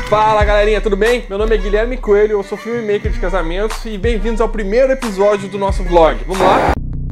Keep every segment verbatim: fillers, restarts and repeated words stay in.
Fala galerinha, tudo bem? Meu nome é Guilherme Coelho, eu sou filmmaker de casamentos e bem-vindos ao primeiro episódio do nosso vlog. Vamos lá?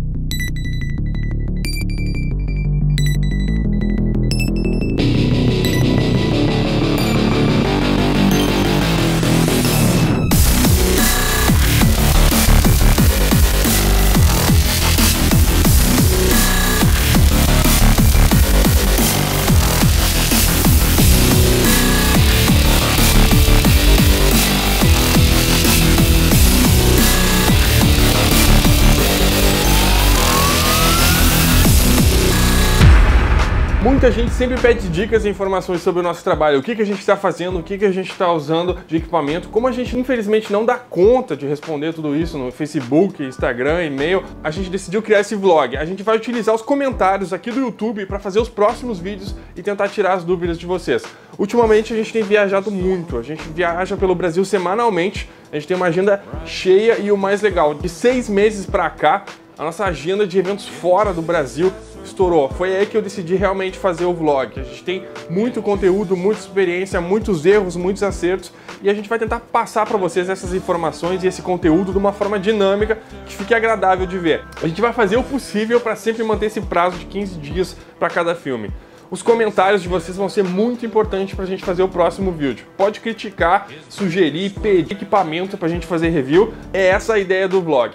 Muita gente sempre pede dicas e informações sobre o nosso trabalho, o que, que a gente está fazendo, o que, que a gente está usando de equipamento. Como a gente infelizmente não dá conta de responder tudo isso no Facebook, Instagram, e-mail, a gente decidiu criar esse vlog. A gente vai utilizar os comentários aqui do YouTube para fazer os próximos vídeos e tentar tirar as dúvidas de vocês. Ultimamente a gente tem viajado muito, a gente viaja pelo Brasil semanalmente, a gente tem uma agenda cheia e o mais legal, de seis meses para cá, a nossa agenda de eventos fora do Brasil estourou. Foi aí que eu decidi realmente fazer o vlog. A gente tem muito conteúdo, muita experiência, muitos erros, muitos acertos e a gente vai tentar passar para vocês essas informações e esse conteúdo de uma forma dinâmica que fique agradável de ver. A gente vai fazer o possível para sempre manter esse prazo de quinze dias para cada filme. Os comentários de vocês vão ser muito importantes para a gente fazer o próximo vídeo. Pode criticar, sugerir, pedir equipamento para a gente fazer review. É essa a ideia do vlog.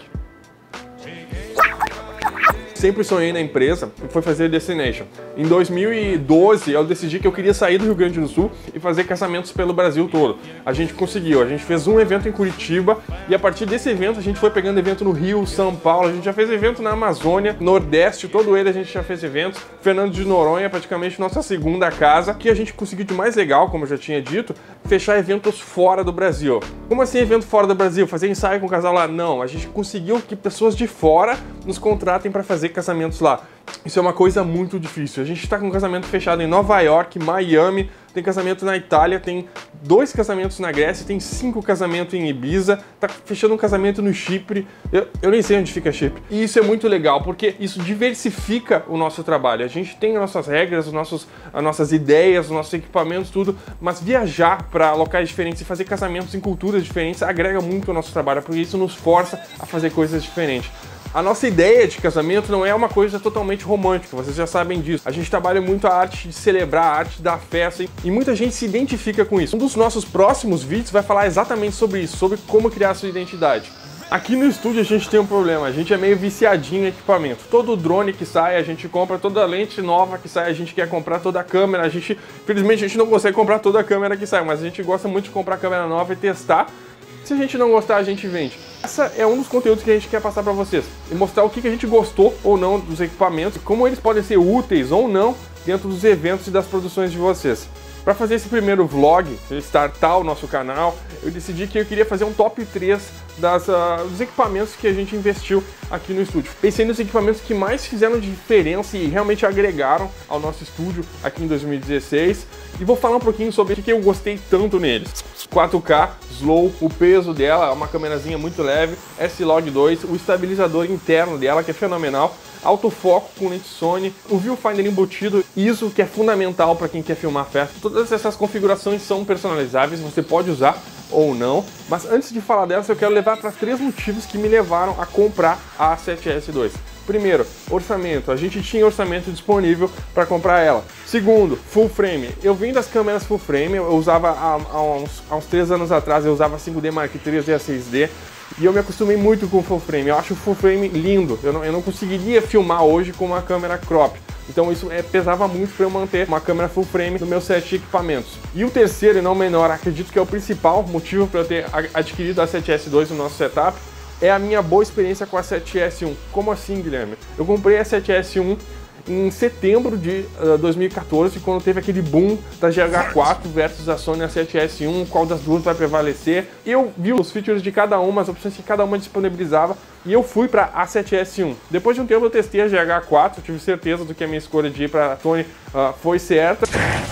Sempre sonhei na empresa e foi fazer Destination. Em dois mil e doze eu decidi que eu queria sair do Rio Grande do Sul e fazer casamentos pelo Brasil todo. A gente conseguiu, a gente fez um evento em Curitiba e a partir desse evento a gente foi pegando evento no Rio, São Paulo, a gente já fez evento na Amazônia, Nordeste, todo ele a gente já fez eventos. Fernando de Noronha, praticamente nossa segunda casa, que a gente conseguiu de mais legal, como eu já tinha dito, fechar eventos fora do Brasil. Como assim evento fora do Brasil? Fazer ensaio com o casal lá? Não, a gente conseguiu que pessoas de fora nos contratem para fazer casamentos lá. Isso é uma coisa muito difícil. A gente está com um casamento fechado em Nova York, Miami, tem casamento na Itália, tem dois casamentos na Grécia, tem cinco casamentos em Ibiza, tá fechando um casamento no Chipre, eu, eu nem sei onde fica Chipre. E isso é muito legal, porque isso diversifica o nosso trabalho. A gente tem as nossas regras, os nossos, as nossas ideias, os nossos equipamentos, tudo, mas viajar para locais diferentes e fazer casamentos em culturas diferentes agrega muito ao nosso trabalho, porque isso nos força a fazer coisas diferentes. A nossa ideia de casamento não é uma coisa totalmente romântica, vocês já sabem disso. A gente trabalha muito a arte de celebrar, a arte da festa e muita gente se identifica com isso. Um dos nossos próximos vídeos vai falar exatamente sobre isso, sobre como criar a sua identidade. Aqui no estúdio a gente tem um problema, a gente é meio viciadinho em equipamento. Todo drone que sai, a gente compra, toda lente nova que sai, a gente quer comprar toda a câmera. A gente, infelizmente a gente não consegue comprar toda a câmera que sai, mas a gente gosta muito de comprar câmera nova e testar. Se a gente não gostar, a gente vende. Essa é um dos conteúdos que a gente quer passar para vocês e mostrar o que a gente gostou ou não dos equipamentos, como eles podem ser úteis ou não dentro dos eventos e das produções de vocês. Para fazer esse primeiro vlog, startar o nosso canal, eu decidi que eu queria fazer um top três das, uh, dos equipamentos que a gente investiu aqui no estúdio. Pensei nos equipamentos que mais fizeram diferença e realmente agregaram ao nosso estúdio aqui em dois mil e dezesseis e vou falar um pouquinho sobre o que eu gostei tanto neles. quatro K, slow, o peso dela, uma câmerazinha muito leve, S-Log dois, o estabilizador interno dela que é fenomenal, autofoco com lente Sony, o viewfinder embutido, isso que é fundamental para quem quer filmar festa. Todas essas configurações são personalizáveis, você pode usar ou não, mas antes de falar delas eu quero levar para três motivos que me levaram a comprar a A sete S dois. Primeiro, orçamento. A gente tinha orçamento disponível para comprar ela. Segundo, full frame. Eu vim das câmeras full frame, eu usava há, há, uns, há uns três anos atrás, eu usava cinco D Mark três e a seis D e eu me acostumei muito com o full frame. Eu acho o full frame lindo. Eu não, eu não conseguiria filmar hoje com uma câmera crop. Então isso é, pesava muito para eu manter uma câmera full frame no meu set de equipamentos. E o terceiro, e não menor, acredito que é o principal motivo para eu ter adquirido a A sete S dois no nosso setup, é a minha boa experiência com a A sete S um. Como assim, Guilherme? Eu comprei a A sete S um em setembro de uh, dois mil e quatorze, quando teve aquele boom da G H quatro versus a Sony A sete S um, qual das duas vai prevalecer. Eu vi os features de cada uma, as opções que cada uma disponibilizava, e eu fui para a A sete S um. Depois de um tempo eu testei a G H quatro, tive certeza do que a minha escolha de ir para a Sony uh, foi certa.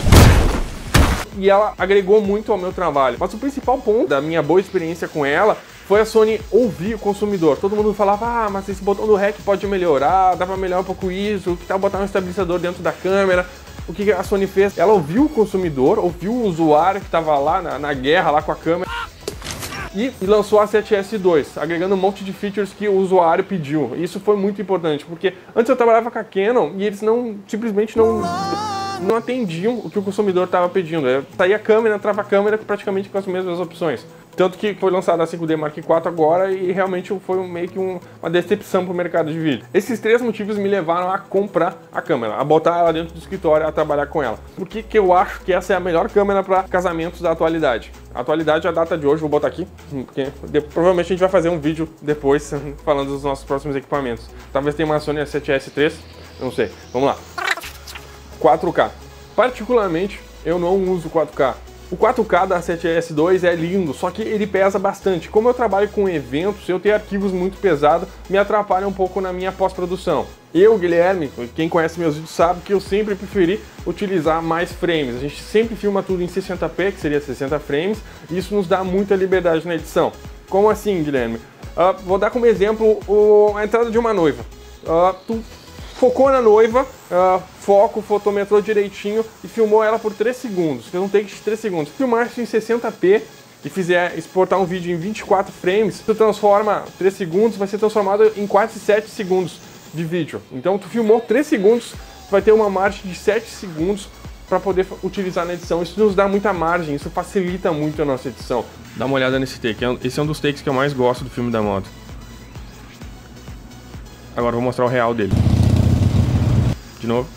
E ela agregou muito ao meu trabalho. Mas o principal ponto da minha boa experiência com ela foi a Sony ouvir o consumidor. Todo mundo falava, ah, mas esse botão do R E C pode melhorar, dá pra melhorar um pouco isso, que tal botar um estabilizador dentro da câmera. o que a Sony fez? Ela ouviu o consumidor, ouviu o usuário que estava lá na, na guerra, lá com a câmera, e lançou a sete S dois, agregando um monte de features que o usuário pediu. Isso foi muito importante, porque antes eu trabalhava com a Canon e eles não, simplesmente não, não atendiam o que o consumidor estava pedindo. Saía a câmera, entrava a câmera praticamente com as mesmas opções. Tanto que foi lançada a cinco D Mark quatro agora e realmente foi meio que um, uma decepção para o mercado de vídeo. Esses três motivos me levaram a comprar a câmera, a botar ela dentro do escritório, a trabalhar com ela. Por que que eu acho que essa é a melhor câmera para casamentos da atualidade? A atualidade, a data de hoje, vou botar aqui, porque de, provavelmente a gente vai fazer um vídeo depois falando dos nossos próximos equipamentos. Talvez tenha uma Sony A sete S três, não sei. Vamos lá. quatro K. Particularmente, eu não uso quatro K. O quatro K da sete S dois é lindo, só que ele pesa bastante. Como eu trabalho com eventos, eu tenho arquivos muito pesados, me atrapalha um pouco na minha pós-produção. Eu, Guilherme, quem conhece meus vídeos sabe que eu sempre preferi utilizar mais frames. A gente sempre filma tudo em sessenta p, que seria sessenta frames, e isso nos dá muita liberdade na edição. Como assim, Guilherme? Uh, vou dar como exemplo o, a entrada de uma noiva. Uh, tu focou na noiva, uh, foco, fotometrou direitinho e filmou ela por três segundos. Fez um take de três segundos. Se filmar isso em sessenta p e fizer exportar um vídeo em vinte e quatro frames, tu transforma três segundos, vai ser transformado em quase sete segundos de vídeo. Então tu filmou três segundos, tu vai ter uma margem de sete segundos para poder utilizar na edição. Isso nos dá muita margem, isso facilita muito a nossa edição. Dá uma olhada nesse take, esse é um dos takes que eu mais gosto do filme da moto. Agora eu vou mostrar o real dele. De novo.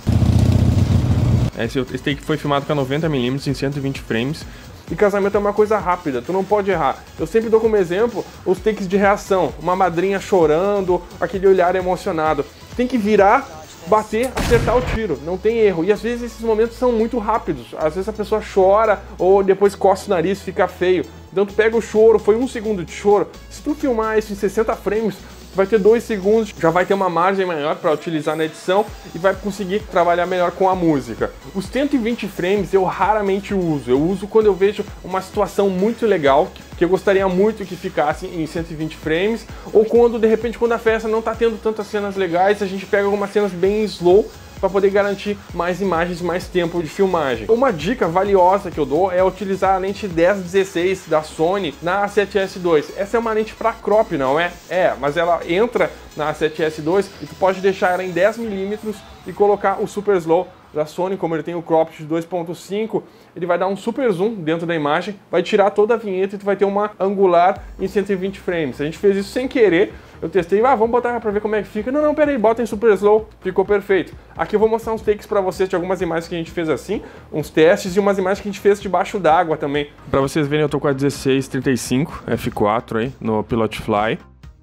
Esse, esse take foi filmado com noventa milímetros em cento e vinte frames. E casamento é uma coisa rápida, tu não pode errar. Eu sempre dou como exemplo os takes de reação. Uma madrinha chorando, aquele olhar emocionado. Tem que virar, bater, acertar o tiro. Não tem erro. E às vezes esses momentos são muito rápidos. Às vezes a pessoa chora ou depois coça o nariz, fica feio. Então tu pega o choro, foi um segundo de choro. Se tu filmar isso em sessenta frames, vai ter dois segundos, já vai ter uma margem maior para utilizar na edição e vai conseguir trabalhar melhor com a música. Os cento e vinte frames eu raramente uso, eu uso quando eu vejo uma situação muito legal, que eu gostaria muito que ficasse em cento e vinte frames, ou quando, de repente, quando a festa não está tendo tantas cenas legais, a gente pega algumas cenas bem slow, para poder garantir mais imagens, mais tempo de filmagem. Uma dica valiosa que eu dou é utilizar a lente dez dezesseis da Sony na A sete S dois. Essa é uma lente para crop, não é? É, mas ela entra na A sete S dois e tu pode deixar ela em dez milímetros e colocar o Super Slow da Sony, como ele tem o crop de dois ponto cinco, ele vai dar um super zoom dentro da imagem, vai tirar toda a vinheta e tu vai ter uma angular em cento e vinte frames. A gente fez isso sem querer, eu testei, ah, vamos botar pra ver como é que fica. Não, não, peraí, bota em super slow, ficou perfeito. Aqui eu vou mostrar uns takes pra vocês de algumas imagens que a gente fez assim, uns testes e umas imagens que a gente fez debaixo d'água também. Pra vocês verem, eu tô com a dezesseis trinta e cinco F quatro aí, no Pilot Fly.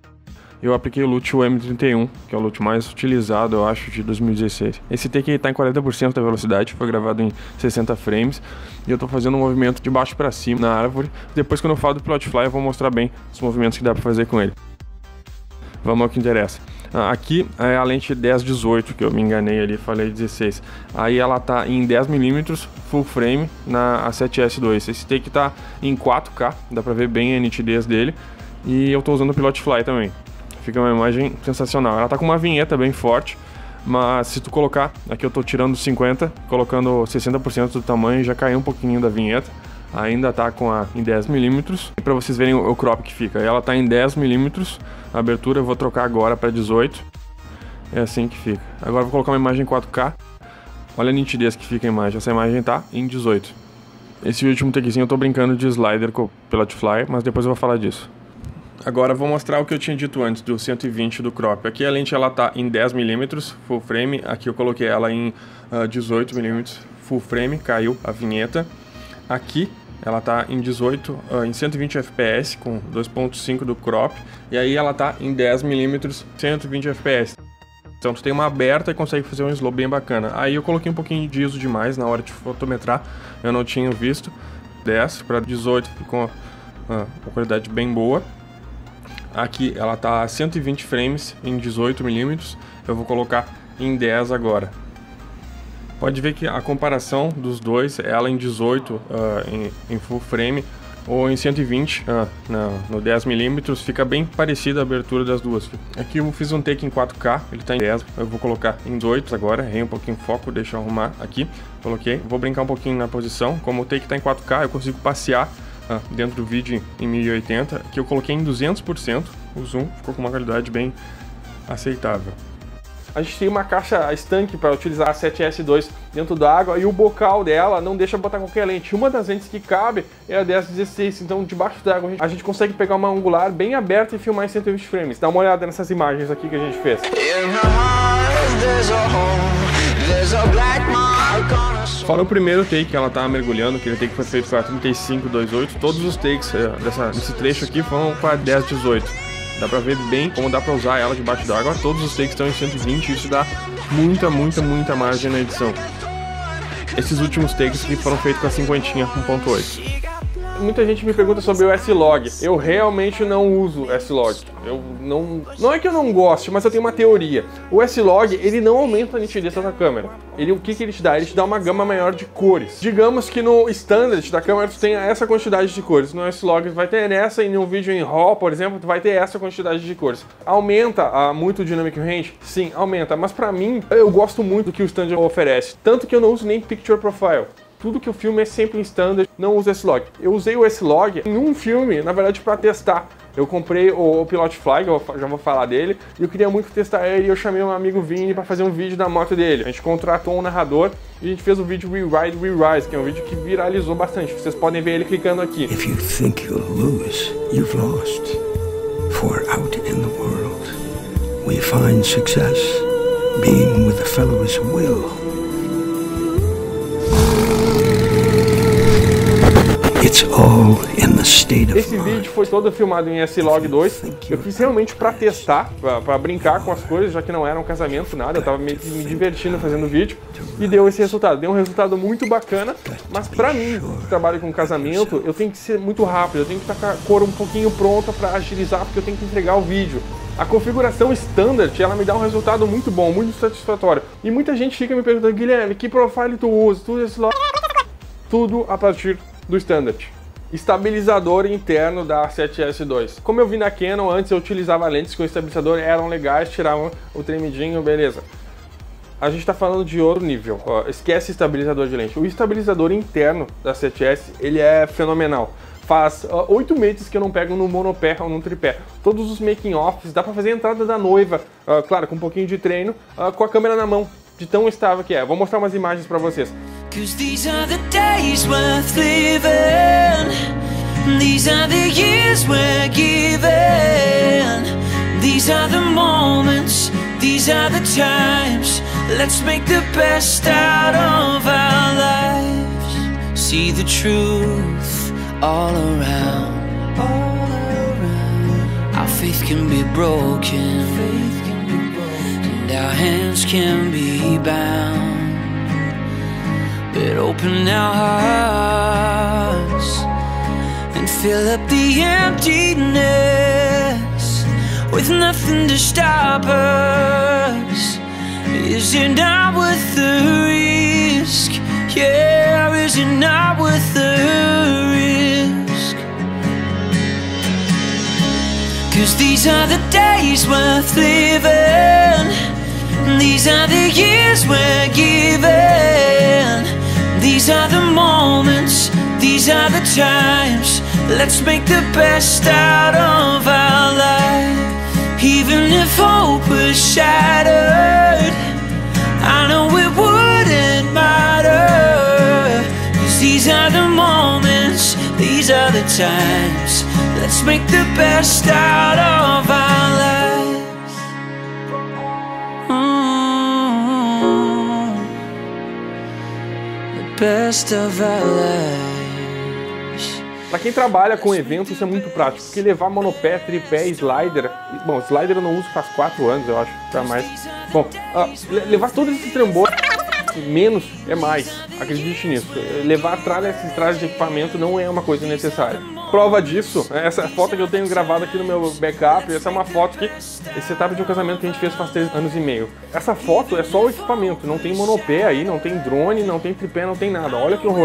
Eu apliquei o Lute M trinta e um, que é o Lute mais utilizado, eu acho, de dois mil e dezesseis. Esse take está em quarenta por cento da velocidade, foi gravado em sessenta frames, e eu estou fazendo um movimento de baixo para cima na árvore. Depois, quando eu falo do Pilot Fly, eu vou mostrar bem os movimentos que dá para fazer com ele. Vamos ao que interessa. Aqui é a lente dez dezoito, que eu me enganei ali, falei dezesseis. Aí ela tá em dez milímetros full frame na A sete S dois. Esse take tá em quatro K, dá pra ver bem a nitidez dele. E eu tô usando o Pilot Fly também. Fica uma imagem sensacional. Ela tá com uma vinheta bem forte, mas se tu colocar, aqui eu tô tirando cinquenta, colocando sessenta por cento do tamanho, já caiu um pouquinho da vinheta. Ainda tá com a em dez milímetros. E pra vocês verem o, o crop que fica, ela tá em dez milímetros, a abertura eu vou trocar agora para dezoito. É assim que fica. Agora eu vou colocar uma imagem em quatro K. Olha a nitidez que fica a imagem. Essa imagem tá em dezoito. Esse último takezinho eu tô brincando de slider com o Pilot Fly, mas depois eu vou falar disso. Agora eu vou mostrar o que eu tinha dito antes do cento e vinte do crop. Aqui a lente ela tá em dez milímetros full frame, aqui eu coloquei ela em uh, dezoito milímetros full frame, caiu a vinheta. Aqui ela tá em dezoito, uh, em cento e vinte F P S com dois ponto cinco do crop, e aí ela tá em dez milímetros cento e vinte F P S. Então tu tem uma aberta e consegue fazer um slow bem bacana. Aí eu coloquei um pouquinho de I S O demais na hora de fotometrar, eu não tinha visto. dez para dezoito ficou uh, uma qualidade bem boa. Aqui ela tá a cento e vinte frames em dezoito milímetros, eu vou colocar em dez agora. Pode ver que a comparação dos dois, ela em dezoito uh, em, em full frame, ou em cento e vinte, ah, no, no dez milímetros, fica bem parecida a abertura das duas. Aqui eu fiz um take em quatro K, ele tá em dez, eu vou colocar em dezoito agora, errei um pouquinho o foco, deixa eu arrumar aqui, coloquei, vou brincar um pouquinho na posição, como o take tá em quatro K, eu consigo passear ah, dentro do vídeo em mil e oitenta, aqui eu coloquei em duzentos por cento, o zoom ficou com uma qualidade bem aceitável. A gente tem uma caixa estanque para utilizar a sete S dois dentro da água e o bocal dela não deixa botar qualquer lente. Uma das lentes que cabe é a dez dezesseis, então debaixo d'água a gente consegue pegar uma angular bem aberta e filmar em cento e vinte frames. Dá uma olhada nessas imagens aqui que a gente fez. Fora o primeiro take, ela tá mergulhando, aquele take foi feito para trinta e cinco vinte e oito, todos os takes dessa, desse trecho aqui foram para dez dezoito. Dá pra ver bem como dá pra usar ela debaixo d'água. Todos os takes estão em cento e vinte, isso dá muita, muita, muita margem na edição. Esses últimos takes aqui foram feitos com a cinquentinha um ponto oito. Muita gente me pergunta sobre o S-Log. Eu realmente não uso S-Log. Eu não... Não é que eu não goste, mas eu tenho uma teoria. O S-Log, ele não aumenta a nitidez da câmera. Ele, o que, que ele te dá? Ele te dá uma gama maior de cores. Digamos que no standard da câmera tu tenha essa quantidade de cores. No S-Log tu vai ter nessa, e no vídeo em RAW, por exemplo, tu vai ter essa quantidade de cores. Aumenta a, muito o Dynamic Range? Sim, aumenta. Mas pra mim, eu gosto muito do que o standard oferece. Tanto que eu não uso nem Picture Profile. Tudo que eu filme é sempre em standard, não uso S-Log. Eu usei o S-Log em um filme, na verdade, para testar. Eu comprei o, o Pilot Fly, que eu já vou falar dele, e eu queria muito testar ele, e eu chamei um amigo Vini para fazer um vídeo da moto dele. A gente contratou um narrador e a gente fez o vídeo Rewrite, Re-Rise, que é um vídeo que viralizou bastante. Vocês podem ver ele clicando aqui. If you think you'll lose, you've lost. For out in the world, we find success being with a fellow's will. It's all in the state of Esse vídeo foi todo filmado em S-Log dois. Eu fiz realmente para testar, para brincar com as coisas, já que não era um casamento, nada. Eu tava meio que me divertindo fazendo o vídeo e deu esse resultado. Deu um resultado muito bacana, mas para mim, que trabalho com casamento, eu tenho que ser muito rápido. Eu tenho que estar com a cor um pouquinho pronta para agilizar, porque eu tenho que entregar o vídeo. A configuração standard, ela me dá um resultado muito bom, muito satisfatório. E muita gente fica me perguntando, Guilherme, que profile tu usa? Tu usa S-Log? Tudo a partir do standard. Estabilizador interno da sete S dois. Como eu vi na Canon, antes eu utilizava lentes com estabilizador, eram legais, tiravam o tremidinho, beleza. A gente está falando de outro nível, ó, esquece estabilizador de lente. O estabilizador interno da sete S, ele é fenomenal. Faz oito uh, meses que eu não pego no monopé ou no tripé. Todos os making-offs, dá para fazer a entrada da noiva, uh, claro, com um pouquinho de treino, uh, com a câmera na mão, de tão estável que é. Vou mostrar umas imagens para vocês. Cause these are the days worth living. These are the years we're given. These are the moments. These are the times. Let's make the best out of our lives. See the truth all around. All around. Our faith can be broken. Faith can be broken. And our hands can be bound. But open our hearts and fill up the emptiness with nothing to stop us. Is it not worth the risk? Yeah, is it not worth the risk? Cause these are the days worth living. These are the years we're given. These are the moments, these are the times. Let's make the best out of our life. Even if hope was shattered, I know it wouldn't matter. Cause these are the moments, these are the times. Let's make the best out of our lives. Mm-hmm. The best of our lives. Para quem trabalha com eventos, isso é muito prático, porque levar monopé, tripé, slider, bom, slider eu não uso faz quatro anos, eu acho, pra mais. Bom, uh, levar todo esse trambolho, menos é mais, acredite nisso. Levar tralha, esses trajes de equipamento não é uma coisa necessária. Prova disso, essa foto que eu tenho gravada aqui no meu backup, essa é uma foto que, esse setup de um casamento que a gente fez faz três anos e meio. Essa foto é só o equipamento, não tem monopé aí, não tem drone, não tem tripé, não tem nada, olha que horror.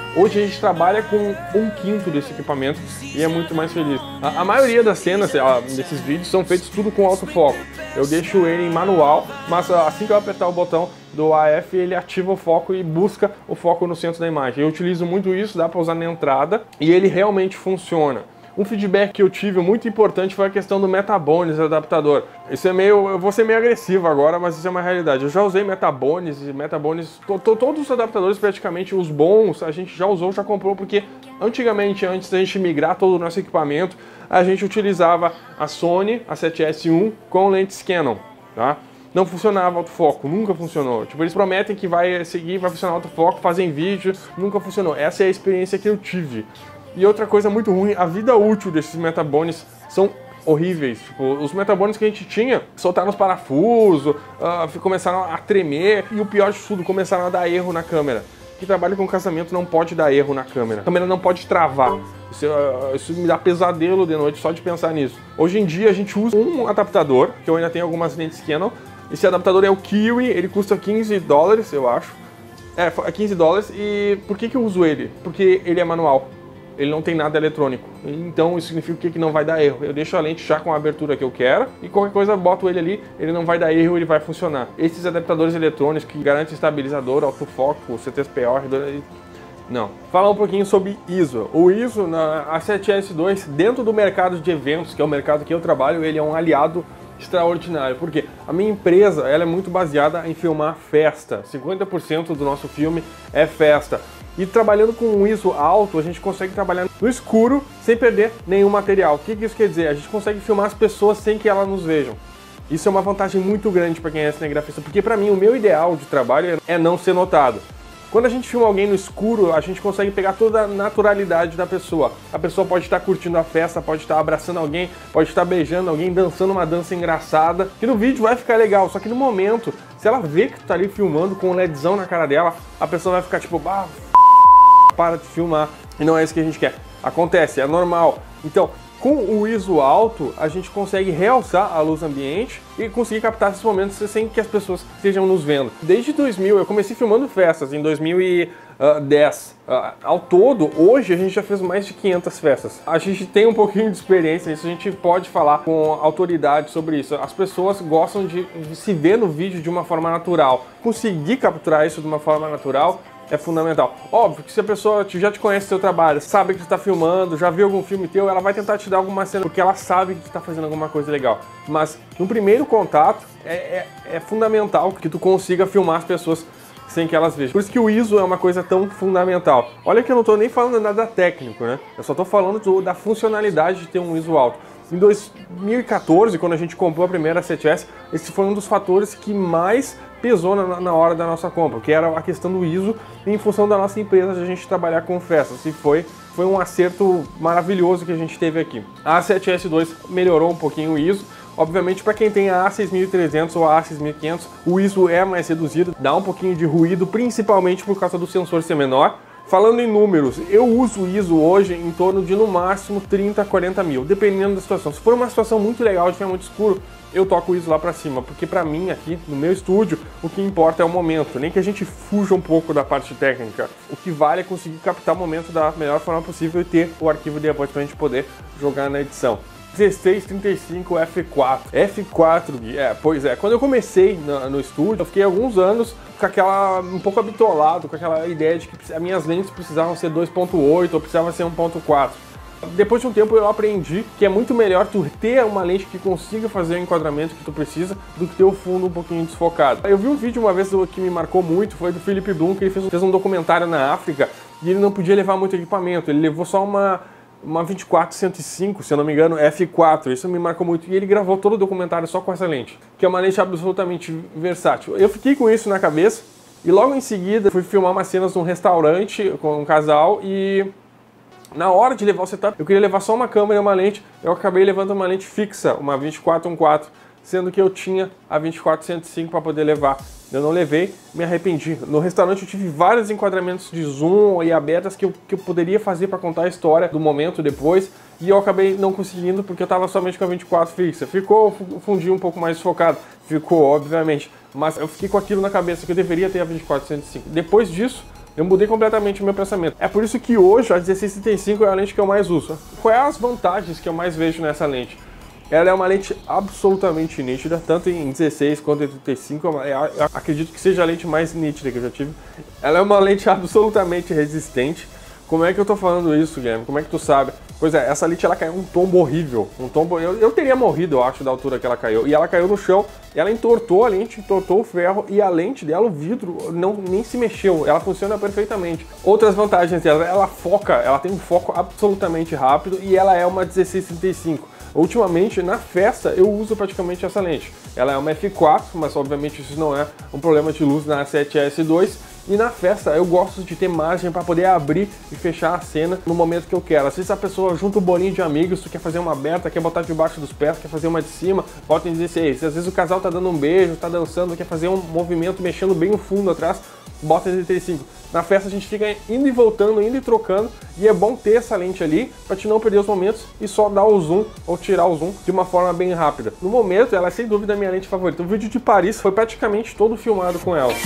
Hoje a gente trabalha com um quinto desse equipamento e é muito mais feliz. A, a maioria das cenas ó, desses vídeos são feitos tudo com autofoco. Eu deixo ele em manual, mas assim que eu apertar o botão do A F, ele ativa o foco e busca o foco no centro da imagem. Eu utilizo muito isso, dá para usar na entrada e ele realmente funciona. Um feedback que eu tive muito importante foi a questão do Metabones adaptador. Isso é meio, eu vou ser meio agressivo agora, mas isso é uma realidade. Eu já usei Metabones e Metabones, to, to, todos os adaptadores praticamente, os bons, a gente já usou, já comprou, porque antigamente, antes da gente migrar todo o nosso equipamento, a gente utilizava a Sony A sete S um com lentes Canon, tá? Não funcionava autofoco, nunca funcionou. Tipo, eles prometem que vai seguir, vai funcionar autofoco, fazem vídeo, nunca funcionou. Essa é a experiência que eu tive. E outra coisa muito ruim, a vida útil desses Metabones são horríveis. Tipo, os Metabones que a gente tinha soltaram os parafusos, uh, começaram a tremer e o pior de tudo, começaram a dar erro na câmera. Quem trabalha com casamento não pode dar erro na câmera. A câmera não pode travar. Isso, uh, isso me dá pesadelo de noite só de pensar nisso. Hoje em dia a gente usa um adaptador, que eu ainda tenho algumas lentes Canon. Esse adaptador é o Kiwi, ele custa quinze dólares, eu acho. É, quinze dólares. E por que que eu uso ele? Porque ele é manual. Ele não tem nada eletrônico, então isso significa que não vai dar erro. Eu deixo a lente já com a abertura que eu quero e qualquer coisa eu boto ele ali, ele não vai dar erro, ele vai funcionar. Esses adaptadores eletrônicos que garantem estabilizador, autofoco, C T S P O, não. Falar um pouquinho sobre I S O. O I S O na A sete S dois, dentro do mercado de eventos, que é o mercado que eu trabalho, ele é um aliado extraordinário, porque a minha empresa ela é muito baseada em filmar festa. cinquenta por cento do nosso filme é festa. E trabalhando com um I S O alto, a gente consegue trabalhar no escuro sem perder nenhum material. O que isso quer dizer? A gente consegue filmar as pessoas sem que elas nos vejam. Isso é uma vantagem muito grande para quem é cinegrafista, porque para mim o meu ideal de trabalho é não ser notado. Quando a gente filma alguém no escuro, a gente consegue pegar toda a naturalidade da pessoa. A pessoa pode estar curtindo a festa, pode estar abraçando alguém, pode estar beijando alguém, dançando uma dança engraçada, que no vídeo vai ficar legal, só que no momento, se ela vê que tu tá ali filmando com um LEDzão na cara dela, a pessoa vai ficar tipo, ah, para de filmar, e não é isso que a gente quer. Acontece, é normal. Então, com o I S O alto, a gente consegue realçar a luz ambiente e conseguir captar esses momentos sem que as pessoas estejam nos vendo. Desde dois mil, eu comecei filmando festas, em dois mil e dez. Uh, ao todo, hoje a gente já fez mais de quinhentas festas. A gente tem um pouquinho de experiência nisso, a gente pode falar com autoridade sobre isso. As pessoas gostam de, de se ver no vídeo de uma forma natural. Conseguir capturar isso de uma forma natural é fundamental. Óbvio que se a pessoa já te conhece o seu trabalho, sabe que tu está filmando, já viu algum filme teu, ela vai tentar te dar alguma cena, porque ela sabe que tu está fazendo alguma coisa legal. Mas no primeiro contato, é, é, é fundamental que tu consiga filmar as pessoas sem que elas vejam. Por isso que o I S O é uma coisa tão fundamental. Olha que eu não estou nem falando nada técnico, né? Eu só estou falando do, da funcionalidade de ter um I S O alto. Em dois mil e quatorze, quando a gente comprou a primeira A sete S, esse foi um dos fatores que mais pesou na, na hora da nossa compra, que era a questão do I S O, em função da nossa empresa de a gente trabalhar com festas. E foi, foi um acerto maravilhoso que a gente teve aqui. A A sete S dois melhorou um pouquinho o I S O. Obviamente, para quem tem a A seis mil e trezentos ou a A seis mil e quinhentos, o I S O é mais reduzido, dá um pouquinho de ruído, principalmente por causa do sensor ser menor. Falando em números, eu uso o I S O hoje em torno de no máximo trinta, quarenta mil, dependendo da situação. Se for uma situação muito legal, de filme muito escuro, eu toco o I S O lá pra cima, porque pra mim aqui no meu estúdio, o que importa é o momento, nem que a gente fuja um pouco da parte técnica. O que vale é conseguir captar o momento da melhor forma possível e ter o arquivo depois pra gente poder jogar na edição. dezesseis trinta e cinco F quatro. F quatro, é, pois é, quando eu comecei no, no estúdio, eu fiquei alguns anos com aquela, um pouco habitolado, com aquela ideia de que as minhas lentes precisavam ser dois ponto oito ou precisavam ser um ponto quatro. Depois de um tempo eu aprendi que é muito melhor tu ter uma lente que consiga fazer o enquadramento que tu precisa do que ter o fundo um pouquinho desfocado. Eu vi um vídeo uma vez que me marcou muito, foi do Philip Bloom, que ele fez, fez um documentário na África e ele não podia levar muito equipamento, ele levou só uma... uma vinte e quatro cento e cinco, se eu não me engano, F quatro, isso me marcou muito, e ele gravou todo o documentário só com essa lente, que é uma lente absolutamente versátil. Eu fiquei com isso na cabeça, e logo em seguida fui filmar umas cenas num restaurante com um casal, e na hora de levar o setup, eu queria levar só uma câmera e uma lente, eu acabei levando uma lente fixa, uma vinte e quatro um quatro, sendo que eu tinha a vinte e quatro cento e cinco para poder levar. Eu não levei, me arrependi. No restaurante eu tive vários enquadramentos de zoom e abertas que eu, que eu poderia fazer para contar a história do momento depois, e eu acabei não conseguindo porque eu estava somente com a vinte e quatro fixa. Ficou o fundinho um pouco mais desfocado, ficou, obviamente, mas eu fiquei com aquilo na cabeça que eu deveria ter a vinte e quatro cento e cinco. Depois disso, Eu mudei completamente o meu pensamento. É por isso que hoje a dezesseis trinta e cinco é a lente que eu mais uso. Quais as vantagens que eu mais vejo nessa lente? Ela é uma lente absolutamente nítida, tanto em dezesseis quanto em trinta e cinco, eu acredito que seja a lente mais nítida que eu já tive. Ela é uma lente absolutamente resistente. Como é que eu tô falando isso, Guilherme? Como é que tu sabe? Pois é, essa lente ela caiu um tombo horrível, um tombo, eu, eu teria morrido, eu acho, da altura que ela caiu. E ela caiu no chão, ela entortou a lente, entortou o ferro, e a lente dela, o vidro, não, nem se mexeu, ela funciona perfeitamente. Outras vantagens dela, ela foca, ela tem um foco absolutamente rápido, e ela é uma dezesseis trinta e cinco. Ultimamente, na festa, eu uso praticamente essa lente. Ela é uma F quatro, mas obviamente isso não é um problema de luz na sete S dois. E na festa, eu gosto de ter margem para poder abrir e fechar a cena no momento que eu quero. Às vezes a pessoa junta um bolinho de amigos, tu quer fazer uma aberta, quer botar debaixo dos pés, quer fazer uma de cima, bota em dezesseis. Às vezes o casal tá dando um beijo, tá dançando, quer fazer um movimento mexendo bem o fundo atrás, bota em trinta e cinco. Na festa a gente fica indo e voltando, indo e trocando, e é bom ter essa lente ali para te não perder os momentos e só dar o zoom ou tirar o zoom de uma forma bem rápida. No momento, ela é sem dúvida a minha lente favorita. O vídeo de Paris foi praticamente todo filmado com ela.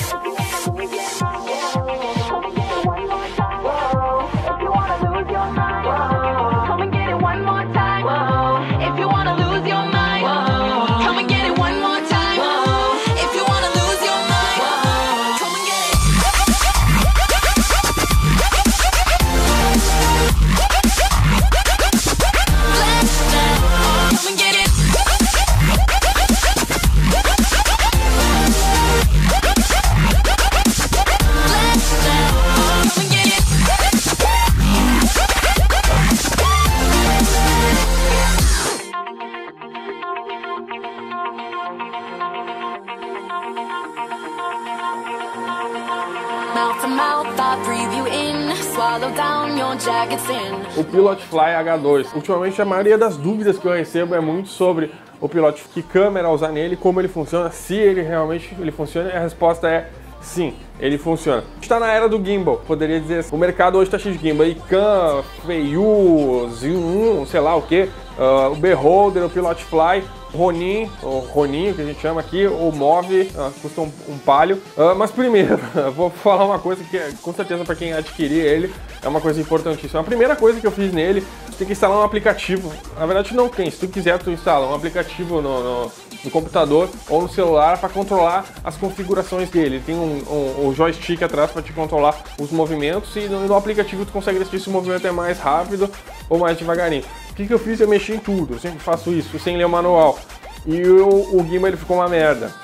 O Pilot Fly H dois. Ultimamente a maioria das dúvidas que eu recebo é muito sobre o Pilot, que câmera usar nele, como ele funciona, se ele realmente ele funciona, e a resposta é sim, ele funciona. Está na era do gimbal, poderia dizer assim. O mercado hoje está cheio de gimbal, Icam, Feiyu, Zoom, sei lá o que, uh, o Beholder, o Pilot Fly, Ronin, o Roninho que a gente chama aqui, o Move, uh, custa um, um palho. Uh, mas primeiro, vou falar uma coisa que com certeza para quem adquirir ele é uma coisa importantíssima. A primeira coisa que eu fiz nele, você tem que instalar um aplicativo. Na verdade não tem, se tu quiser tu instala um aplicativo no, no, no computador ou no celular para controlar as configurações dele. Tem um, um, um joystick atrás para te controlar os movimentos, e no, no aplicativo tu consegue decidir se o movimento é mais rápido ou mais devagarinho. O que, que eu fiz? Eu mexi em tudo, eu sempre faço isso, sem ler o manual. E o, o gimbal ele ficou uma merda.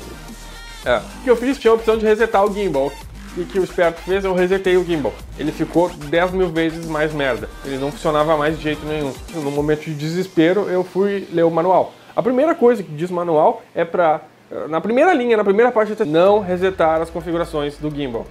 É. O que eu fiz? Tinha a opção de resetar o gimbal. E o que o esperto fez? Eu resetei o gimbal. Ele ficou dez mil vezes mais merda. Ele não funcionava mais de jeito nenhum. No momento de desespero, eu fui ler o manual. A primeira coisa que diz o manual é pra... Na primeira linha, na primeira parte, não resetar as configurações do gimbal.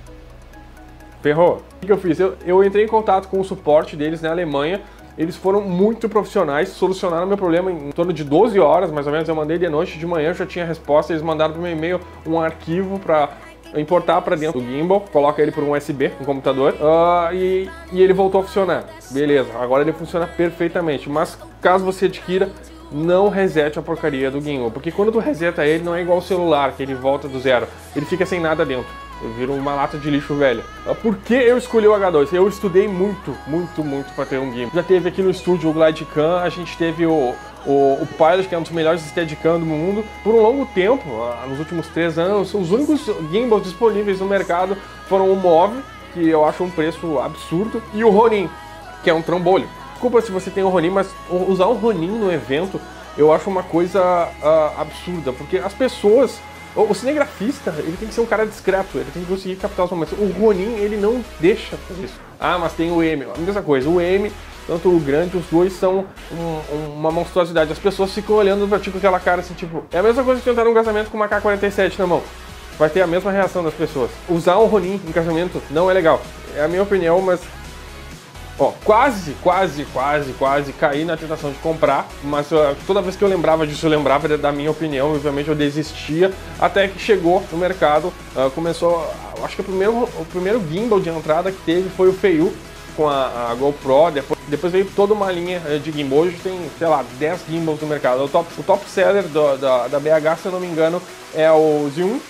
Ferrou. O que eu fiz? Eu, eu entrei em contato com o suporte deles na Alemanha. Eles foram muito profissionais, solucionaram meu problema em torno de doze horas, mais ou menos. Eu mandei de noite, de manhã eu já tinha a resposta. Eles mandaram para o meu e-mail um arquivo para importar para dentro do gimbal, coloca ele por um U S B no computador, uh, e, e ele voltou a funcionar. Beleza, agora ele funciona perfeitamente. Mas caso você adquira, não resete a porcaria do gimbal, porque quando tu reseta ele, não é igual o celular, que ele volta do zero. Ele fica sem nada dentro. Eu viro uma lata de lixo velha. Por que eu escolhi o H dois? Eu estudei muito, muito, muito para ter um gimbal. Já teve aqui no estúdio o Glidecam, a gente teve o, o, o Pilot, que é um dos melhores Steadicam do mundo. Por um longo tempo, nos últimos três anos, os únicos gimbals disponíveis no mercado foram o Move, que eu acho um preço absurdo, e o Ronin, que é um trambolho. Desculpa se você tem o Ronin, mas usar o Ronin no evento eu acho uma coisa uh, absurda, porque as pessoas... O cinegrafista, ele tem que ser um cara discreto, ele tem que conseguir captar os momentos. O Ronin, ele não deixa fazer isso. Ah, mas tem o M, a mesma coisa. O M, tanto o grande, os dois são um, uma monstruosidade. As pessoas ficam olhando pra ti com aquela cara assim, tipo... É a mesma coisa que tentar um casamento com uma K quarenta e sete na mão. Vai ter a mesma reação das pessoas. Usar um Ronin em casamento não é legal. É a minha opinião, mas... Ó, quase, quase, quase, quase caí na tentação de comprar, mas uh, toda vez que eu lembrava disso, eu lembrava da minha opinião, obviamente eu desistia, até que chegou no mercado, uh, começou, uh, acho que o primeiro, o primeiro gimbal de entrada que teve foi o Feiyu, com a, a GoPro, depois, depois veio toda uma linha de gimbal. Hoje tem, sei lá, dez gimbals no mercado. O top, o top seller do, da, da B H, se eu não me engano, é o Zoom,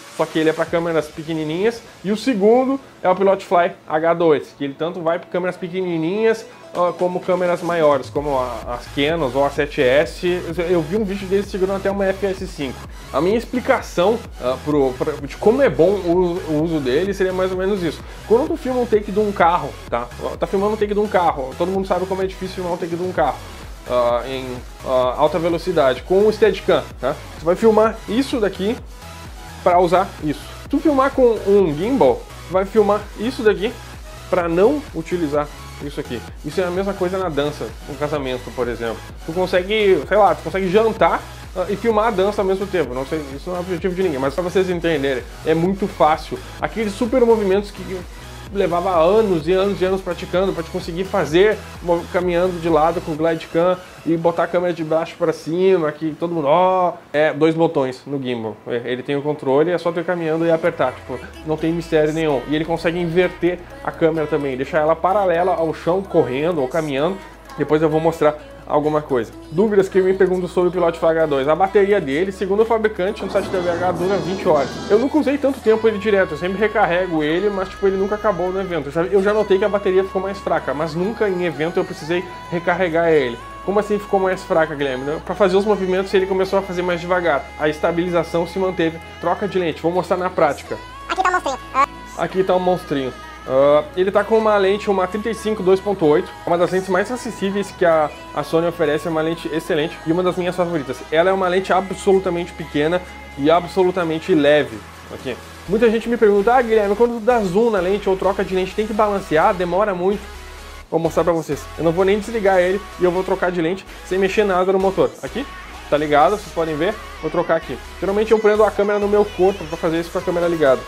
só que ele é para câmeras pequenininhas, e o segundo é o Pilotfly H dois, que ele tanto vai para câmeras pequenininhas uh, como câmeras maiores, como a, as Canon ou a sete S. Eu vi um vídeo dele segurando até uma F S cinco. A minha explicação uh, pro, pra, de como é bom o, o uso dele seria mais ou menos isso. Quando tu filma um take de um carro, tá? Tá filmando um take de um carro, todo mundo sabe como é difícil filmar um take de um carro. Uh, em uh, alta velocidade com o Steadicam, tá? Você vai filmar isso daqui para usar isso. Se tu filmar com um gimbal, tu vai filmar isso daqui para não utilizar isso aqui. Isso é a mesma coisa na dança, no casamento, por exemplo. Tu consegue, sei lá, tu consegue jantar uh, e filmar a dança ao mesmo tempo. Não sei, isso não é objetivo de ninguém, mas para vocês entenderem, é muito fácil. Aqueles super movimentos que levava anos e anos e anos praticando para te conseguir fazer caminhando de lado com o Glidecam e botar a câmera de baixo para cima, que todo mundo, ó, oh, é dois botões no gimbal. Ele tem o controle, é só tu ir caminhando e apertar, tipo, não tem mistério nenhum. E ele consegue inverter a câmera também, deixar ela paralela ao chão, correndo ou caminhando. Depois eu vou mostrar alguma coisa. Dúvidas que me perguntam sobre o Pilotfly H dois. A bateria dele, segundo o fabricante, no site da B H, dura vinte horas. Eu nunca usei tanto tempo ele direto, eu sempre recarrego ele, mas tipo, ele nunca acabou no evento. Eu já, eu já notei que a bateria ficou mais fraca, mas nunca em evento eu precisei recarregar ele. Como assim ficou mais fraca, Guilherme? Para fazer os movimentos ele começou a fazer mais devagar. A estabilização se manteve. Troca de lente, vou mostrar na prática. Aqui tá o monstrinho. Aqui tá o monstrinho. Uh, ele tá com uma lente, uma trinta e cinco dois ponto oito, uma das lentes mais acessíveis que a, a Sony oferece, é uma lente excelente e uma das minhas favoritas. Ela é uma lente absolutamente pequena e absolutamente leve. Aqui. Muita gente me pergunta, ah Guilherme, quando tu dá zoom na lente ou troca de lente, tem que balancear? Demora muito. Vou mostrar pra vocês. Eu não vou nem desligar ele e eu vou trocar de lente sem mexer nada no motor. Aqui, tá ligado, vocês podem ver. Vou trocar aqui. Geralmente eu prendo a câmera no meu corpo pra fazer isso com a câmera ligada.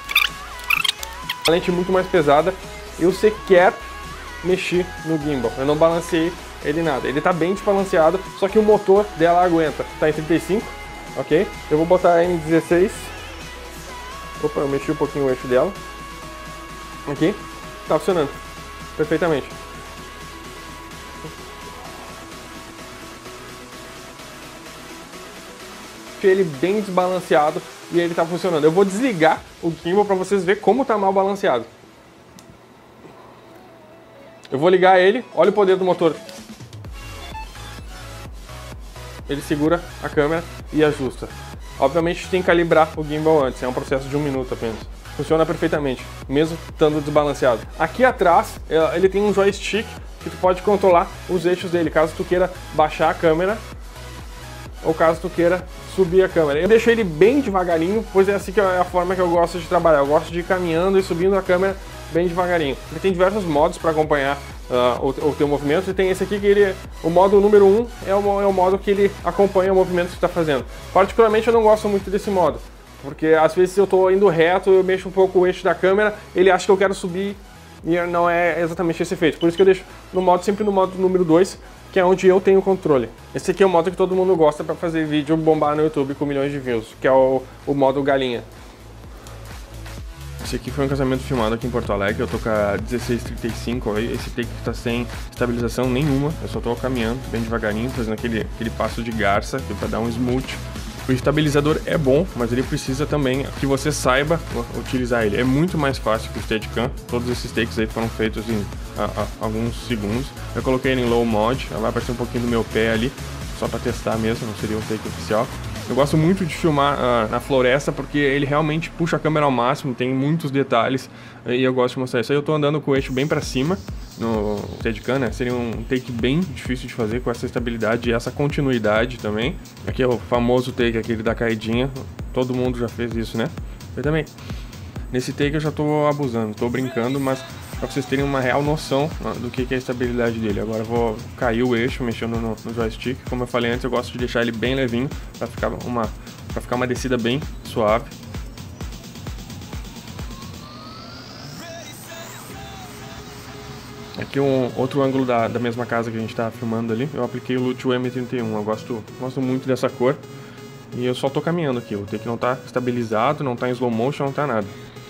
A lente muito mais pesada, eu sequer mexi no gimbal, eu não balanceei ele nada, ele tá bem desbalanceado, só que o motor dela aguenta, tá em trinta e cinco, ok? Eu vou botar em dezesseis, opa, eu mexi um pouquinho o eixo dela, aqui, tá funcionando perfeitamente. Ele bem desbalanceado e ele tá funcionando. Eu vou desligar o gimbal para vocês verem como tá mal balanceado. Eu vou ligar ele, olha o poder do motor. Ele segura a câmera e ajusta. Obviamente tem que calibrar o gimbal antes, é um processo de um minuto apenas. Funciona perfeitamente, mesmo estando desbalanceado. Aqui atrás ele tem um joystick que tu pode controlar os eixos dele, caso tu queira baixar a câmera ou caso tu queira subir a câmera. Eu deixo ele bem devagarinho, pois é assim que é a forma que eu gosto de trabalhar. Eu gosto de ir caminhando e subindo a câmera bem devagarinho. Ele tem diversos modos para acompanhar uh, o, o teu movimento, e tem esse aqui que ele, o modo número um é o, é o modo que ele acompanha o movimento que tu está fazendo. Particularmente eu não gosto muito desse modo, porque às vezes eu estou indo reto, eu mexo um pouco o eixo da câmera, ele acha que eu quero subir e não é exatamente esse efeito. Por isso que eu deixo no modo, sempre no modo número dois, que é onde eu tenho o controle. Esse aqui é o modo que todo mundo gosta para fazer vídeo bombar no YouTube com milhões de views, que é o, o modo galinha. Esse aqui foi um casamento filmado aqui em Porto Alegre, eu tô com a dezesseis trinta e cinco, esse take tá sem estabilização nenhuma, eu só tô caminhando bem devagarinho, fazendo aquele, aquele passo de garça, que é pra dar um smooth. O estabilizador é bom, mas ele precisa também que você saiba utilizar ele. É muito mais fácil que o Steadicam. Todos esses takes aí foram feitos em a, a, alguns segundos. Eu coloquei ele em low mod, vai aparecer um pouquinho do meu pé ali, só para testar mesmo, não seria um take oficial. Eu gosto muito de filmar uh, na floresta porque ele realmente puxa a câmera ao máximo, tem muitos detalhes e eu gosto de mostrar isso. Aí eu tô andando com o eixo bem para cima no Steadicam, né? Seria um take bem difícil de fazer com essa estabilidade e essa continuidade também. Aqui é o famoso take, aquele da caidinha, todo mundo já fez isso, né? Eu também. Nesse take eu já tô abusando, tô brincando, mas para vocês terem uma real noção do que é a estabilidade dele. Agora eu vou cair o eixo mexendo no, no joystick. Como eu falei antes, eu gosto de deixar ele bem levinho para ficar uma, para ficar uma descida bem suave. Aqui um outro ângulo da, da mesma casa que a gente está filmando ali. Eu apliquei o Lute M trinta e um. Eu gosto, gosto muito dessa cor. E eu só tô caminhando aqui. O take não tá estabilizado, não tá em slow motion, não tá nada.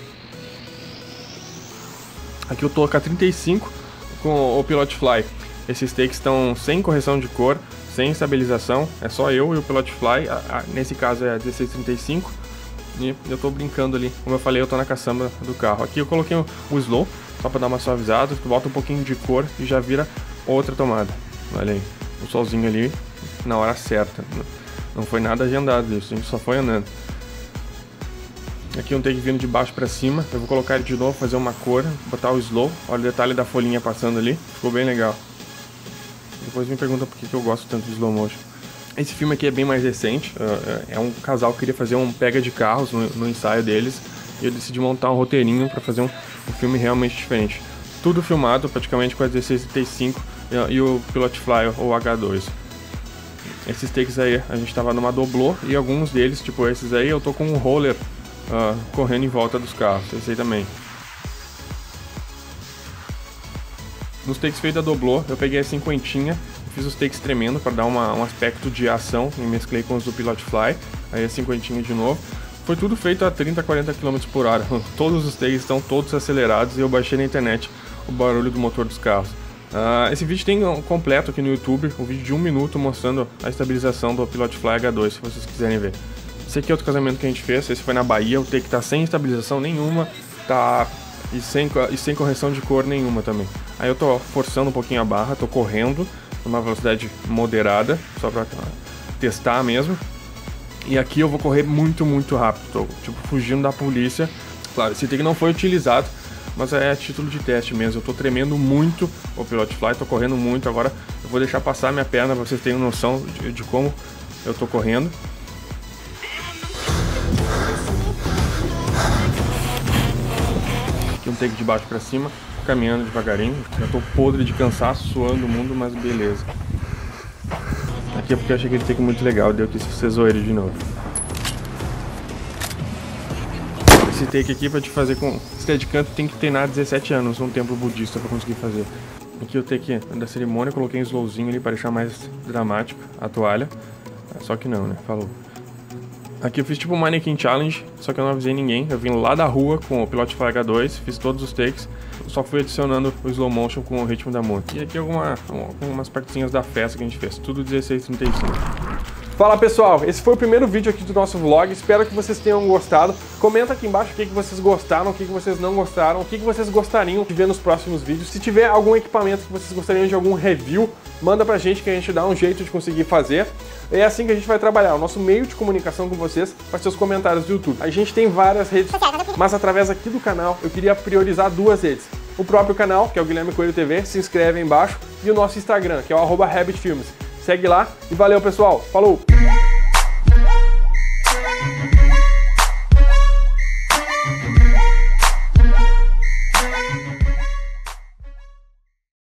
Aqui eu tô com a trinta e cinco com o Pilotfly. Esses takes estão sem correção de cor, sem estabilização. É só eu e o Pilotfly. A, a, nesse caso é a dezesseis trinta e cinco. E eu tô brincando ali, como eu falei, eu tô na caçamba do carro. Aqui eu coloquei o, o slow, só pra dar uma suavizada, tu bota um pouquinho de cor e já vira outra tomada. Olha aí, o solzinho ali na hora certa. Não foi nada agendado isso, a gente só foi andando. Aqui um take vindo de baixo pra cima, eu vou colocar ele de novo, fazer uma cor, botar o slow. Olha o detalhe da folhinha passando ali, ficou bem legal. Depois me pergunta por que que eu gosto tanto de slow motion. Esse filme aqui é bem mais recente, é um casal que queria fazer um pega de carros no, no ensaio deles, e eu decidi montar um roteirinho para fazer um, um filme realmente diferente. Tudo filmado praticamente com a dezesseis trinta e cinco e, e o Pilot Fly ou H dois. Esses takes aí a gente tava numa doblô, e alguns deles, tipo esses aí, eu tô com um roller uh, correndo em volta dos carros, esse aí também. Nos takes feitos da doblô, eu peguei a cinquentinha, fiz os takes tremendo para dar uma, um aspecto de ação e mesclei com os do Pilot Fly, aí a cinquentinha de novo. Foi tudo feito a trinta, quarenta quilômetros por hora, todos os takes estão todos acelerados e eu baixei na internet o barulho do motor dos carros. Uh, esse vídeo tem um completo aqui no YouTube, um vídeo de um minuto mostrando a estabilização do Pilot Fly H dois, se vocês quiserem ver. Esse aqui é outro casamento que a gente fez, esse foi na Bahia, o take tá sem estabilização nenhuma, tá... E sem, e sem correção de cor nenhuma também. Aí eu tô forçando um pouquinho a barra, tô correndo numa velocidade moderada, só pra testar mesmo. E aqui eu vou correr muito, muito rápido, tô tipo fugindo da polícia. Claro, esse take não foi utilizado, mas é a título de teste mesmo. Eu tô tremendo muito o Pilot Fly, tô correndo muito. Agora eu vou deixar passar minha perna pra vocês terem noção de, de como eu tô correndo. Um take de baixo pra cima, caminhando devagarinho. Já tô podre de cansaço, suando o mundo, mas beleza. Aqui é porque eu achei aquele take muito legal, deu que vocês zoam ele de novo. Esse take aqui pra te fazer com Steadicam tem que treinar dezessete anos num templo budista pra conseguir fazer. Aqui o take da cerimônia, coloquei um slowzinho ali pra deixar mais dramático a toalha. Só que não, né? Falou. Aqui eu fiz tipo um Mannequin Challenge, só que eu não avisei ninguém. Eu vim lá da rua com o Pilot Fly H dois, fiz todos os takes, só fui adicionando o slow motion com o ritmo da música. E aqui alguma, algumas partezinhas da festa que a gente fez, tudo dezesseis trinta e cinco. Fala pessoal, esse foi o primeiro vídeo aqui do nosso vlog, espero que vocês tenham gostado. Comenta aqui embaixo o que, que vocês gostaram, o que, que vocês não gostaram, o que, que vocês gostariam de ver nos próximos vídeos. Se tiver algum equipamento que vocês gostariam de algum review, manda pra gente que a gente dá um jeito de conseguir fazer. É assim que a gente vai trabalhar, o nosso meio de comunicação com vocês vai ser os comentários do YouTube. A gente tem várias redes, mas através aqui do canal eu queria priorizar duas redes. O próprio canal, que é o Guilherme Coelho T V, se inscreve aí embaixo, e o nosso Instagram, que é o arroba Rabbit Filmes. Segue lá e valeu pessoal, falou!